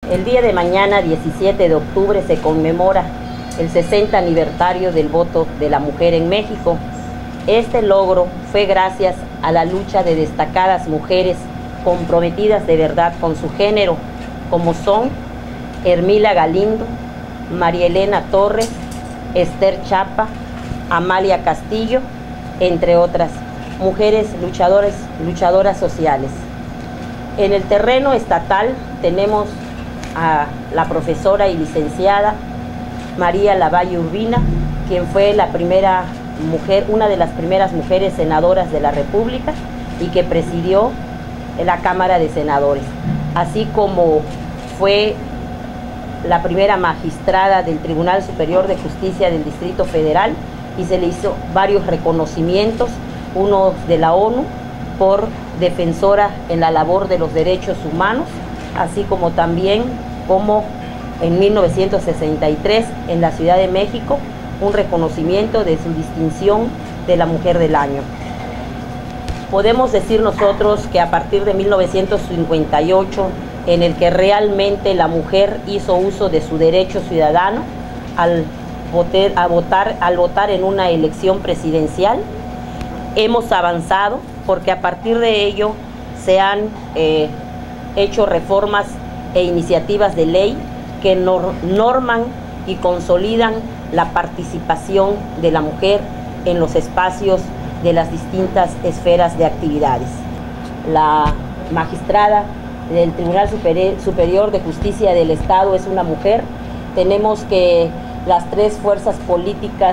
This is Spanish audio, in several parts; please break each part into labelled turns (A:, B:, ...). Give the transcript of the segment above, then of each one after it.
A: El día de mañana, 17 de octubre, se conmemora el 60 aniversario del voto de la mujer en México. Este logro fue gracias a la lucha de destacadas mujeres comprometidas de verdad con su género, como son Hermila Galindo, María Elena Torres, Esther Chapa, Amalia Castillo, entre otras mujeres luchadoras sociales. En el terreno estatal tenemos a la profesora y licenciada María Lavalle Urbina, quien fue la primera mujer, una de las primeras mujeres senadoras de la República y que presidió la Cámara de Senadores, así como fue la primera magistrada del Tribunal Superior de Justicia del Distrito Federal, y se le hizo varios reconocimientos, uno de la ONU por defensora en la labor de los derechos humanos, así como también como en 1963 en la Ciudad de México un reconocimiento de su distinción de la Mujer del Año. Podemos decir nosotros que a partir de 1958, en el que realmente la mujer hizo uso de su derecho ciudadano al votar en una elección presidencial, hemos avanzado, porque a partir de ello se han hecho reformas e iniciativas de ley que norman y consolidan la participación de la mujer en los espacios de las distintas esferas de actividades. La magistrada del Tribunal Superior de Justicia del Estado es una mujer. Tenemos que las tres fuerzas políticas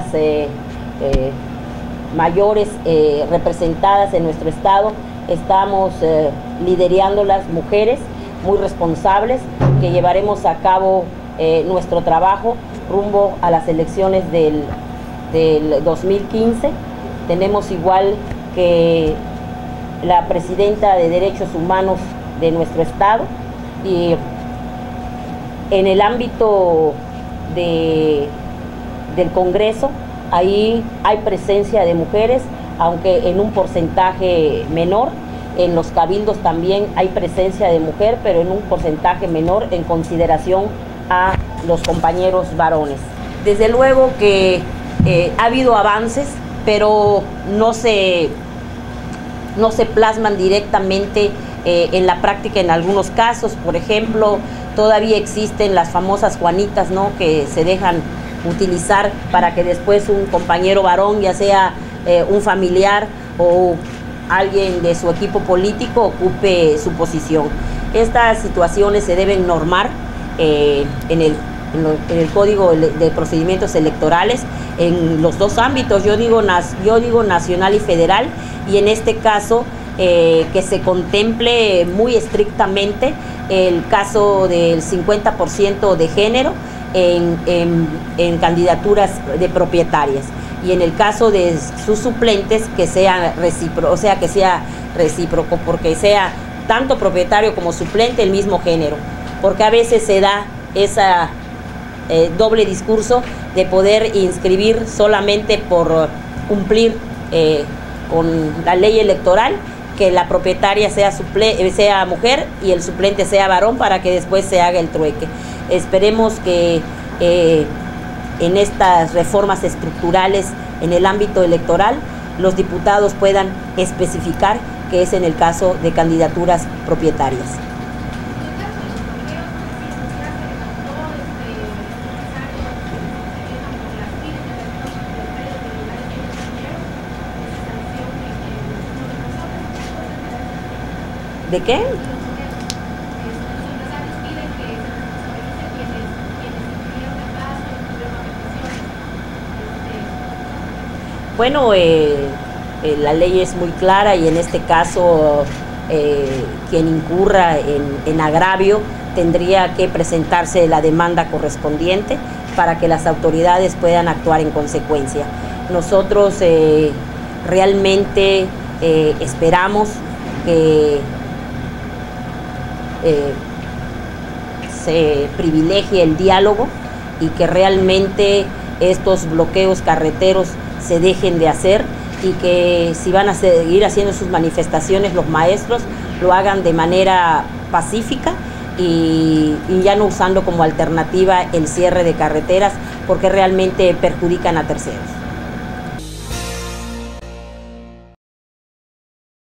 A: mayores representadas en nuestro estado estamos liderando las mujeres muy responsables, que llevaremos a cabo nuestro trabajo rumbo a las elecciones del 2015. Tenemos igual que la presidenta de Derechos Humanos de nuestro estado, y en el ámbito del Congreso, ahí hay presencia de mujeres, aunque en un porcentaje menor. En los cabildos también hay presencia de mujer, pero en un porcentaje menor en consideración a los compañeros varones. Desde luego que ha habido avances, pero no se plasman directamente en la práctica en algunos casos. Por ejemplo, todavía existen las famosas Juanitas, ¿no?, que se dejan utilizar para que después un compañero varón, ya sea un familiar o alguien de su equipo político, ocupe su posición. Estas situaciones se deben normar en el Código de Procedimientos Electorales en los dos ámbitos, yo digo nacional y federal, y en este caso que se contemple muy estrictamente el caso del 50% de género en candidaturas de propietarias, y en el caso de sus suplentes que sea recíproco, porque sea tanto propietario como suplente el mismo género, porque a veces se da esa doble discurso de poder inscribir solamente por cumplir con la ley electoral, que la propietaria sea mujer y el suplente sea varón, para que después se haga el trueque. Esperemos que en estas reformas estructurales en el ámbito electoral los diputados puedan especificar que es en el caso de candidaturas propietarias. ¿De qué? Bueno, la ley es muy clara, y en este caso quien incurra en agravio tendría que presentarse la demanda correspondiente para que las autoridades puedan actuar en consecuencia. Nosotros realmente esperamos que se privilegie el diálogo y que realmente estos bloqueos carreteros se dejen de hacer, y que si van a seguir haciendo sus manifestaciones los maestros lo hagan de manera pacífica y ya no usando como alternativa el cierre de carreteras porque realmente perjudican a terceros.